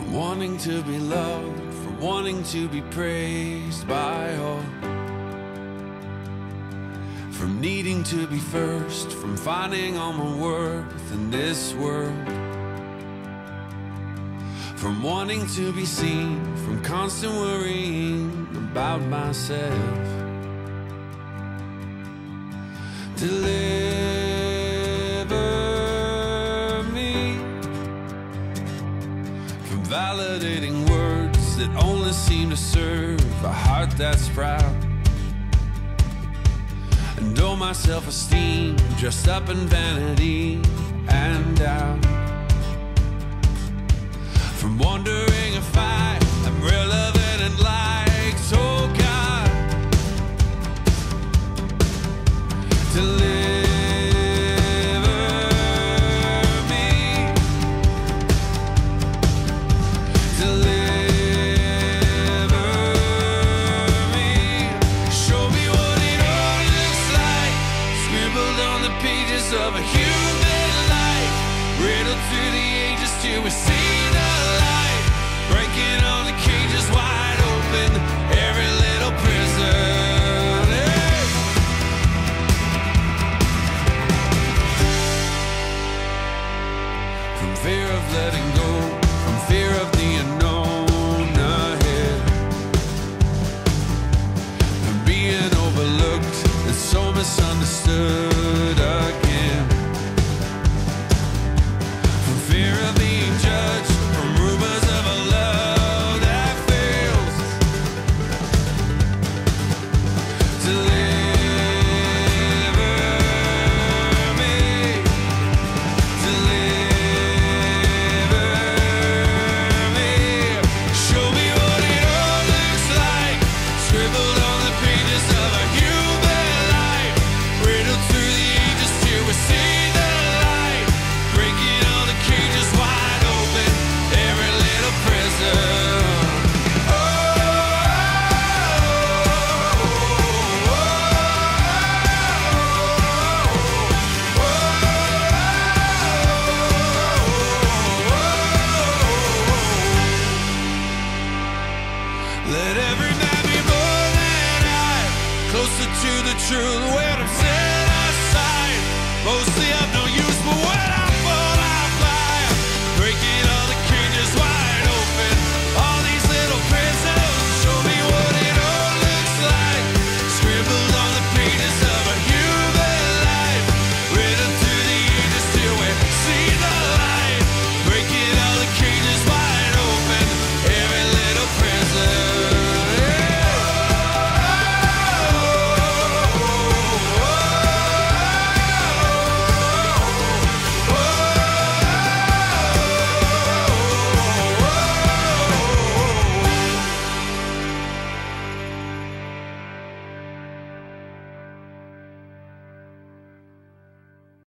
Wanting to be loved, from wanting to be praised by all, from needing to be first, from finding all my worth in this world, from wanting to be seen, from constant worrying about myself, deliver me from validating words that only seem to serve a heart that's proud, and oh, my self-esteem dressed up in vanity and doubt, from wondering if I am relevant and liked, oh God, deliver me, deliver me, show me what it all looks like, scribbled on the pages of a human life, riddled through the ages till we see the light, breaking all the cages wide open, every little prison, hey! From fear of letting go, from fear of the unknown ahead, from being overlooked and so misunderstood again, from fear of being judged, from rumors of a love that fails, deliver me, deliver me, show me what it all looks like, scribbled on the pages of a human life, riddled through the ages till we see the light, breaking all the cages wide open, every little prison. Let every man be more than I, closer to the truth when I'm saying